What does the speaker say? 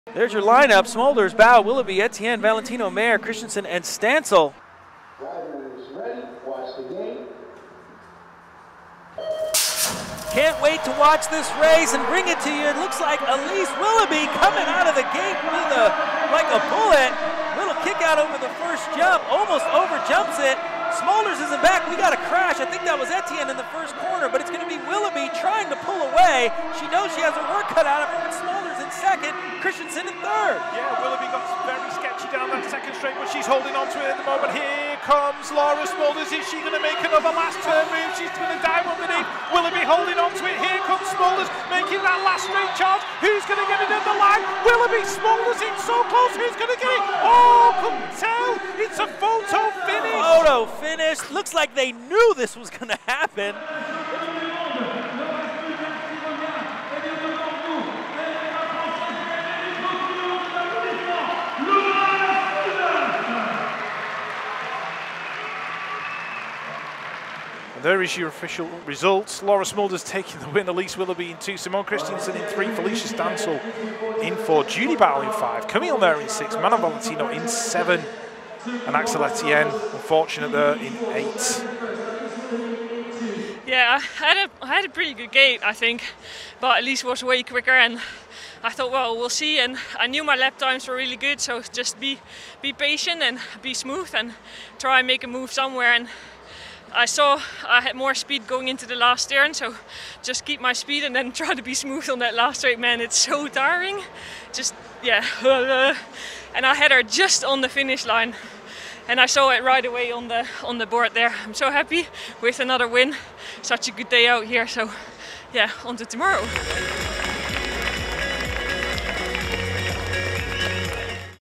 There's your lineup: Smolders, Bow, Willoughby, Etienne, Valentino, Mayer, Christensen, and Stansel. Drivers ready, watch the game. Can't wait to watch this race and bring it to you. It looks like Elise Willoughby coming out of the gate with like a bullet. Little kick out over the first jump, almost over jumps it. Smolders isn't back. We got a crash. I think that was Etienne in the first corner, but it's going to be Willoughby trying to pull away. She knows she has her work cut out of her, with Smolders in second, Christensen in third. Yeah, Willoughby got very sketchy down that second straight, but she's holding on to it at the moment. Here comes Laura Smolders. Is she going to make another last turn move? She's going to dive underneath. Willoughby holding on to it. Here comes Smolders making that last straight charge. Who's going to get it at the line? Willoughby, Smolders in so close. Who's going to get it? Oh, couldn't tell. It's a photo finish. Photo finish. Looks like they knew this was going to happen. And there is your official results. Laura Smolders taking the win, Elise Willoughby in 2, Simone Christensen in 3, Felicia Stansel in 4, Judy Bowell in 5, Camille Mayer in 6, Mana Valentino in 7, and Axel Etienne, unfortunate there, in 8. Yeah, I had a pretty good gate, I think, but Elise was way quicker, and I thought, well, we'll see. And I knew my lap times were really good, so just be patient and be smooth and try and make a move somewhere. And I saw I had more speed going into the last turn, so just keep my speed and then try to be smooth on that last straight. Man, it's so tiring. Just, yeah. And I had her just on the finish line, and I saw it right away on the board there. I'm so happy with another win. Such a good day out here. So, yeah, on to tomorrow.